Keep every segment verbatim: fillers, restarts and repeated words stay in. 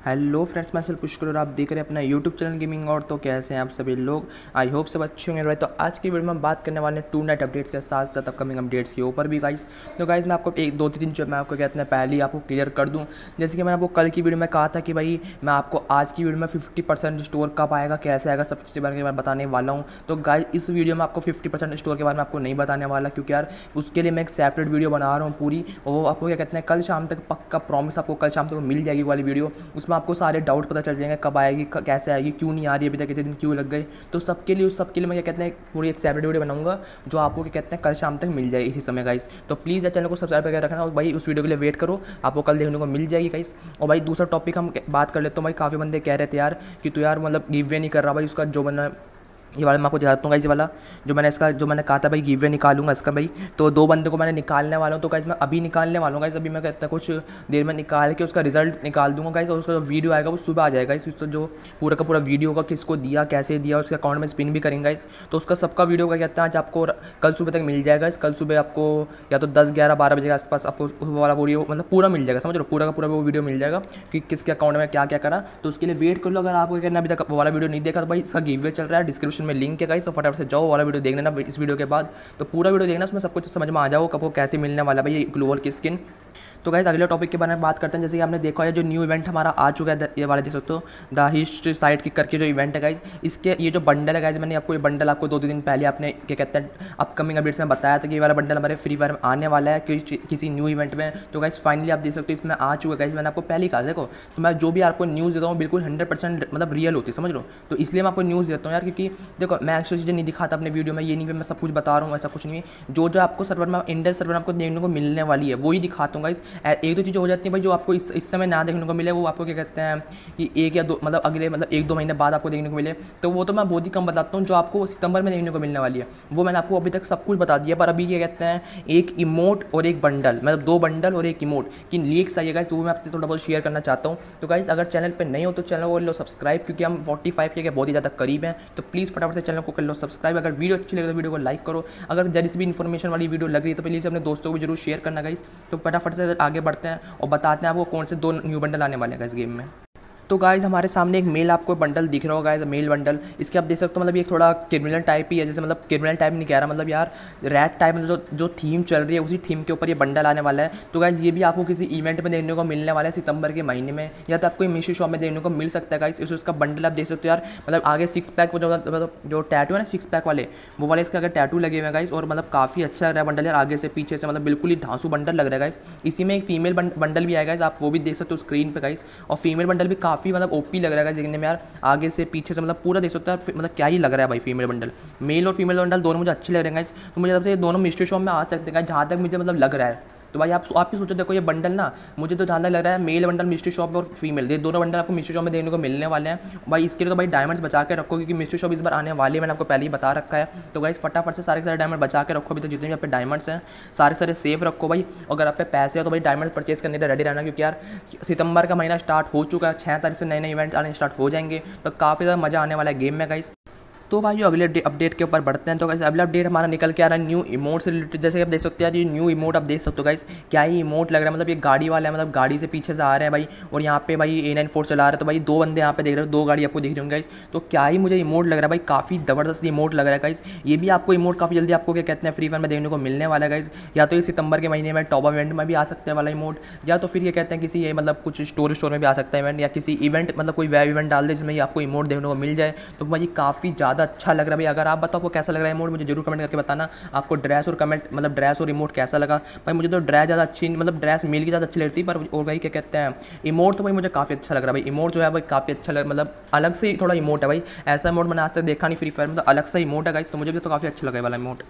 Hello friends, मैं सिर्फ पुष्कर और आप देख रहे हैं अपना यूट्यूब चैनल गेमिंग। और तो कैसे हैं आप सभी लोग? आई होप सब अच्छे होंगे। तो आज की वीडियो में हम बात करने वाले हैं टू नाइट अपडेट्स के साथ साथ अपकमिंग अपडेट्स के ऊपर भी गाइस। तो गाइस मैं आपको एक दो तीन जो मैं आपको कहते हैं पहले ही आपको क्लियर कर दूँ। जैसे कि मैंने आपको कल की वीडियो में कहा था कि भाई मैं आपको आज की वीडियो में फिफ्टी परसेंट स्टोर कब आएगा, कैसे आएगा, सब चीज़ बारे में बताने वाला हूँ। तो गाइस इस वीडियो में आपको फिफ्टी परसेंट स्टोर के बारे में आपको नहीं बताने वाला, क्योंकि यार उसके लिए मैं एक सेपरेट वीडियो बना रहा हूँ पूरी। और वो आपको क्या कहते हैं कल शाम तक पक्का प्रॉमिस आपको कल शाम तक मिल जाएगी वाली वीडियो। उसमें आपको सारे डाउट पता चल जाएंगे, कब आएगी, कैसे आएगी, क्यों नहीं आ रही अभी तक, कितने दिन क्यों लग गए। तो सबके लिए उस सबके लिए मैं क्या कहते हैं पूरी एक सेपरेट वीडियो बनाऊंगा जो आपको क्या कहते हैं कल शाम तक मिल जाएगी इसी समय गाइस। तो प्लीज़ चैनल को सब्सक्राइब करके रखना और भाई उस वीडियो के लिए वेट करो, आपको कल देखने को मिल जाएगी गाइस। और भाई दूसरा टॉपिक हम बात कर लेते हैं। भाई काफ़ी बंदे कह रहे थे यार कि तू यार मतलब गिव वे नहीं कर रहा भाई, उसका जो बना ये वाला मैं आपको दिखाता हूँ गाइस। ये वाला जो मैंने इसका जो मैंने कहा था भाई गिव वे निकालूंगा इसका भाई, तो दो बंदे को मैंने निकालने वाला हूँ। तो गाइस मैं अभी निकालने वाला हूँ गाइस, अभी मैं कहता कुछ देर में निकाल के उसका रिजल्ट निकाल दूंगा गाइस। और उसका जो वीडियो आएगा वो सुबह आ जाएगा गाइस। तो जो पूरा का पूरा वीडियो होगा, किसको दिया, कैसे दिया, उसके अकाउंट में स्पिन भी करेंगे गाइस। तो उसका सबका वीडियो का कहते हैं आज आपको कल सुबह तक मिल जाएगा। कल सुबह आपको या तो दस ग्यारह बारह बजे के आसपास आपको वो वाला वीडियो मतलब पूरा मिल जाएगा, समझ लो पूरा का पूरा वो वीडियो मिल जाएगा कि किसके अकाउंट में क्या क्या करा। तो उसके लिए वेट कर लो। अगर आपको कहना अभी तक वो वाला वीडियो नहीं देखा तो भाई इसका गिव वे चल रहा है, डिस्क्रिप्शन में लिंक है गाइस। तो फटाफट से जाओ वाला वीडियो देख लेना इस वीडियो के बाद। तो पूरा वीडियो देखना, उसमें सब कुछ समझ में आ जाओ कब वो कैसे मिलने वाला भाई ये ग्लोबल की स्किन। तो गाइस अगले टॉपिक के बारे में बात करते हैं। जैसे कि आपने देखा है जो न्यू इवेंट हमारा आ चुका है, ये वाला देख सकते हो द हिस्ट्री साइट की करके जो इवेंट है गाइस। इसके ये जो बंडल है गाइस, मैंने आपको ये बंडल आपको दो तीन दिन पहले आपने क्या कहते हैं अपकमिंग अपडेट्स में बताया था कि ये वाला बंडल हमारे फ्री फायर में आने वाला है कि, किसी न्यू इवेंट में। तो गाइस फाइनली आप देख सकते हो इसमें आ चुका है गाइस। मैंने आपको पहले ही कहा देखो, तो मैं जो भी आपको न्यूज़ देता हूँ बिल्कुल हंड्रेड परसेंट मतलब रियल होती है, समझ लो। तो इसलिए मैं आपको न्यूज़ देता हूँ यार, क्योंकि देखो मैं एक्चुअली चीज़ें नहीं दिखाता अपने वीडियो में, ये नहीं मैं सब कुछ बता रहा हूँ, ऐसा कुछ नहीं है। जो जो आपको सर्वर में इंडियन सर्वर में आपको देखने को मिलने वाली है वही दिखाता हूँ गाइस। एक दो चीज़ें हो जाती है भाई जो आपको इस इस समय ना देखने को मिले, वो आपको क्या कहते हैं कि एक या दो मतलब अगले मतलब एक दो महीने बाद आपको देखने को मिले। तो वो तो मैं बहुत ही कम बताता हूँ। जो आपको सितंबर में देखने को मिलने वाली है वो मैंने आपको अभी तक सब कुछ बता दिया। पर अभी क्या कहते हैं एक इमोट और एक बंडल, मतलब दो बंडल और एक इमोट की लीक्स आई है गाइस, वो मैं आपसे थोड़ा बहुत शेयर करना चाहता हूँ। तो गाइस अगर चैनल पर नहीं हो तो चैनल को लो सब्सक्राइब, क्योंकि हम फोर्टी फाइव के बहुत ही ज़्यादा करीब हैं। तो प्लीज़ फटाफट से चैनल को कर लो सब्सक्राइब। अगर वीडियो अच्छी लगे तो वीडियो को लाइक करो। अगर जैसी भी इन्फॉर्मेशन वाली वीडियो लग रही है तो प्लीज़ अपने दोस्तों को जरूर शेयर करना गाइस। तो फटाफट से आगे बढ़ते हैं और बताते हैं आपको कौन से दो न्यू बंडल आने वाले हैं इस गेम में। तो गाइस हमारे सामने एक मेल आपको बंडल दिख रहा होगा गाइस, मेल बंडल। इसके आप देख सकते हो मतलब ये थोड़ा क्रिमिनल टाइप ही है, जैसे मतलब क्रिमिनल टाइप नहीं कह रहा, मतलब यार रैट टाइप मतलब जो जो थीम चल रही है उसी थीम के ऊपर ये बंडल आने वाला है। तो गाइस ये भी आपको किसी इवेंट में देखने को मिलने वाला है सितंबर के महीने में, या तो आपको मिशी शॉप में देखने को मिल सकता है गाइस। इस उसका बंडल आप देख सकते हो यार, मतलब आगे सिक्स पैक वो जो मतलब जो टैटू है ना सिक्स पैक वाले, वो वाले इसके अगर टैटू लगे हुए हैं गाइस। और मतलब काफ़ी अच्छा लग रहा है बंडल यार, आगे से पीछे से मतलब बिल्कुल ही ढांसू बंडल लग रहा है गाइस। इसी में एक फीमेल बंडल भी आएगा गाइस, आप वो भी देख सकते हो स्क्रीन पे गाइस। और फीमेल बंडल भी काफ़ी मतलब ओपी लग रहा है देखने में यार, आगे से पीछे से मतलब पूरा देख सकते हैं मतलब क्या ही लग रहा है भाई। फीमेल बंडल, मेल और फीमेल बंडल दोनों मुझे अच्छे लग रहे हैं गाइस। तो मुझे सबसे ये दोनों मिस्ट्री शॉप में आ सकते हैं जहाँ तक मुझे मतलब लग रहा है। तो भाई आप आप भी सोचो, देखो ये बंडल ना मुझे तो जहाँ तक लग रहा है मेल बंडल मिस्ट्री शॉप और फीमेल, ये दोनों बंडल आपको मिस्ट्री शॉप में देखने को मिलने वाले हैं भाई। इसके लिए तो भाई डायमंड्स बचा के रखो, क्योंकि मिस्ट्री शॉप इस बार आने वाली है, मैंने आपको पहले ही बता रखा है। तो गाइस फटाफट से सारे सारे डायमंड बचा के रखो, अभी तो जितने भी आप पे डायमंड्स हैं सारे सारे सेफ रखो भाई। अगर आप पे पैसे हो तो भाई डायमंड परचेज करने के रेडी रहना, क्योंकि यार सितंबर का महीना स्टार्ट हो चुका है, छः तारीख से नए नए इवेंट आने स्टार्ट हो जाएंगे। तो काफ़ी ज़्यादा मज़ा आने वाला है गेम में गाइस। तो भाई अगले अपडेट के ऊपर बढ़ते हैं। तो गाइस अगला अपडेट हमारा निकल के आ रहा है न्यू इमोट से रिलेटेड। जैसे कि आप देख सकते हैं यार ये न्यू इमोट आप देख सकते हो गाइस, क्या ही इमोट लग रहा है। मतलब ये गाड़ी वाला है, मतलब गाड़ी से पीछे से आ रहे हैं भाई, और यहाँ पे भाई ए नाइन फोर चला रहा है। तो भाई दो बंदे यहाँ पे देख रहे हो, दो गाड़ी आपको दिख रही होंगी गाइस। तो क्या ही मुझे इमोट लग रहा है भाई, काफ़ी ज़बरदस्त इमोट लग रहा है गाइस। ये भी आपको इमोट काफ़ी जल्दी आपको क्या कहते हैं फ्री फायर में देखने को मिलने वाला है गाइस। या तो ये सितंबर के महीने में टॉप इवेंट में भी आ सकता है वाला इमोट, या तो फिर ये कहते हैं किसी ये मतलब कुछ स्टोर स्टोर में भी आ सकता है इवेंट, या किसी इवेंट मतलब कोई वेब इवेंट डाल दे जिसमें आपको इमोट देखने को मिल जाए। तो भाई काफ़ी ज़्यादा अच्छा लग रहा है भाई। अगर आप बताओ आपको कैसा लग रहा है इमोट, मुझे जरूर कमेंट करके बताना। आपको ड्रेस और कमेंट मतलब ड्रेस और इमोट कैसा लगा भाई। मुझे तो ड्रेस ज़्यादा अच्छी मतलब ड्रेस मेल की ज़्यादा अच्छी लगती है, पर और भाई क्या कहते हैं इमोट तो भाई मुझे काफ़ी अच्छा लग रहा है भाई। इमोट जो है भाई काफ़ी अच्छा लग मतलब अलग से ही थोड़ा इमोट है भाई, ऐसा इमोट मैंने आज तक देखा नहीं फ्री फायर में, तो अलग सा इमोट है गाइस। तो मुझे भी तो काफ़ी अच्छा लगा वाला इमोट।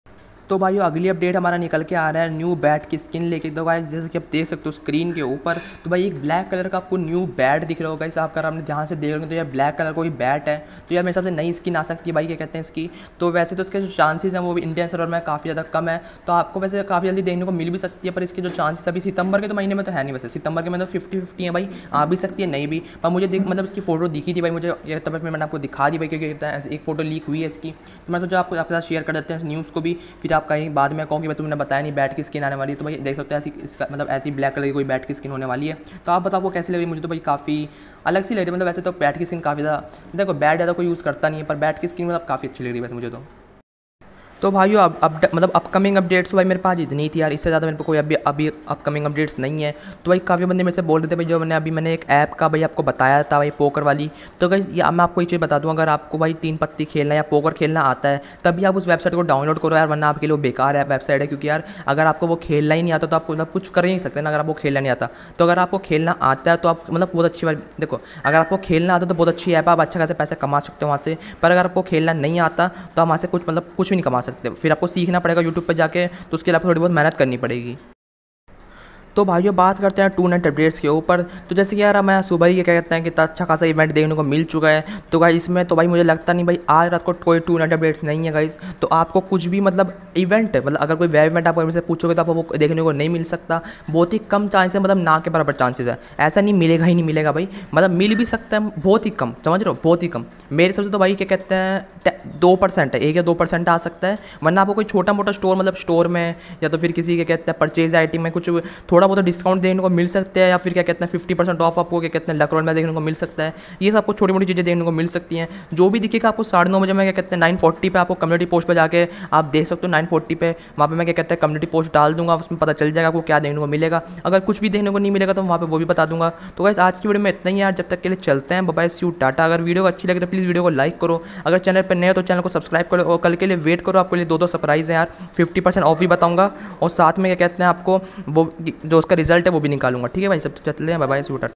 तो भाई अगली अपडेट हमारा निकल के आ रहा है न्यू बैट की स्किन लेके। तो भाई जैसे कि आप देख सकते हो स्क्रीन के ऊपर, तो भाई एक ब्लैक कलर का आपको न्यू बैट दिख रहा होगा इस आपका, आपने ध्यान से देख रहे हो तो यार ब्लैक कलर कोई बैट है। तो यार मेरे हिसाब से नई स्किन आ सकती है भाई, क्या कहते हैं इसकी। तो वैसे तो इसके जो चांसेस हैं वो भी इंडियन सर्वर में काफ़ी ज़्यादा कम है, तो आपको वैसे काफ़ी जल्दी देखने को मिल भी सकती है। पर इसके जो चांसेस अभी सितंबर के तो महीने में तो है नहीं, वैसे सितंबर के में तो फिफ्टी फिफ्टी है भाई, आ भी सकती है नहीं भी। पर मुझे देख मतलब इसकी फोटो दिखी थी भाई मुझे, ये तब मैंने आपको दिखा दी भाई, क्योंकि एक फ़ोटो लीक हुई है इसकी। तो मैं सोचा आपको आपके साथ शेयर कर देते हैं इस न्यूज़ को भी, फिर आप कहीं बाद में कहो कि भाई तुमने बताया नहीं बैट की स्किन आने वाली है, तो भाई देख सकते हो ऐसी इसका मतलब ऐसी ब्लैक कलर की कोई बैट की स्किन होने वाली है। तो आप बताओ आपको कैसी लग रही है? मुझे तो भाई काफ़ी अलग सी लग रही है। मतलब वैसे तो बैट की स्किन काफ़ी ज़्यादा, देखो बैट ज़्यादा कोई यूज़ करता नहीं है, पर बैट की स्किन मतलब काफ़ी अच्छी लग रही है वैसे मुझे तो। तो भाइयों अब अब मतलब अपकमिंग अपडेट्स भाई मेरे पास इतनी थी यार, इससे ज़्यादा मेरे को कोई अभी अभी अपकमिंग अपडेट्स नहीं है। तो भाई काफ़ी बंदे मेरे से बोल रहे थे भाई जो मैंने अभी मैंने एक ऐप का भाई आपको बताया था भाई पोकर वाली। तो गाइस ये मैं आपको एक चीज़ बता दूँ, अगर आपको भाई तीन पत्ती खेलना या पोकर खेलना आता है तभी आप उस वेबसाइट को डाउनलोड करो यार, वरना आपके लिए बेकार है वेबसाइट है। क्योंकि यार अगर आपको वो खेलना ही नहीं आता तो आप मतलब कुछ कर ही नहीं सकते ना, अगर आपको खेलना नहीं आता। तो अगर आपको खेलना आता है तो आप मतलब बहुत अच्छी बात, देखो अगर आपको खेलना आता है तो बहुत अच्छी ऐप है, आप अच्छा खासे पैसे कमा सकते हो वहाँ से। पर अगर आपको खेलना नहीं आता तो आप वहाँ से कुछ मतलब कुछ भी नहीं कमा सकते, फिर आपको सीखना पड़ेगा यूट्यूब पर जाके, तो उसके लिए आपको थोड़ी बहुत मेहनत करनी पड़ेगी। तो भाइयों बात करते हैं टू नाइट अपडेट्स के ऊपर। तो जैसे कि यार मैं सुबह ही क्या कहते हैं कि इतना अच्छा खासा इवेंट देखने को मिल चुका है। तो गाइस इसमें तो भाई मुझे लगता नहीं भाई आज रात को कोई टू नाइट अपडेट्स नहीं है गाइस। तो आपको कुछ भी मतलब इवेंट है, मतलब अगर कोई वेब इवेंट आप से पूछोगे तो आपको वो देखने को नहीं मिल सकता। बहुत ही कम चांस है, मतलब ना के बराबर चांसेस है, ऐसा नहीं मिलेगा ही नहीं मिलेगा भाई, मतलब मिल भी सकता है बहुत ही कम, समझ रहे हो, बहुत ही कम। मेरे हिसाब से तो भाई क्या कहते हैं दो परसेंट है, एक या दो परसेंट आ सकता है। वरना आपको कोई छोटा मोटा स्टोर मतलब स्टोर में या तो फिर किसी के कहते हैं परचेज आइटम में कुछ थोड़ा बहुत डिस्काउंट देखने को मिल सकते हैं, या फिर क्या कहते हैं फिफ्टी परसेंट ऑफ आपको क्या कहते हैं लक रोल में देखने को मिल सकता है। ये सब आपको छोटी मोटी चीज़ें देखने को मिल सकती हैं। जो भी दिखेगा आपको साढ़े नौ बजे में क्या कहते हैं नाइन फोर्टी पे आपको कम्युनिटी पोस्ट पर जाके आप देख सकते हो। नाइन फोर्टी पे वहाँ पे मैं क्या कहते हैं कम्युनिटी पोस्ट डाल दूंगा, उसमें पता चल जाएगा आपको क्या देखने को मिलेगा। अगर कुछ भी देखने को नहीं मिलेगा तो वहाँ पे वो भी बता दूंगा। तो गाइस आज की वीडियो में इतना ही यार, जब तक के लिए चलते हैं, bye bye, see you, tata. अगर वीडियो को अच्छी लगे तो प्लीज़ वीडियो को लाइक करो, अगर चैनल पर नए हो तो चैनल को सब्सक्राइब करो, और कल के लिए वेट करो, आपके लिए दो दो सरप्राइज़ है यार, फिफ्टी परसेंट ऑफ भी बताऊँगा और साथ में क्या कहते हैं आपको वो जो उसका रिजल्ट है वो भी निकालूंगा। ठीक है भाई, सब चलते हैं, bye bye, see you, Tata.